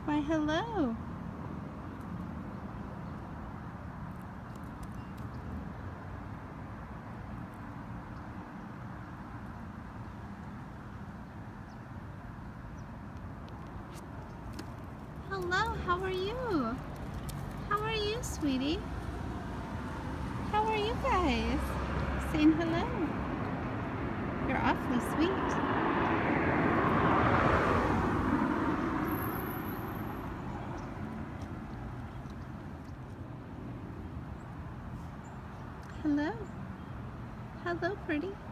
Why, hello. Hello, how are you? How are you, sweetie? How are you guys? Saying hello. You're awfully sweet. Hello. Hello, pretty.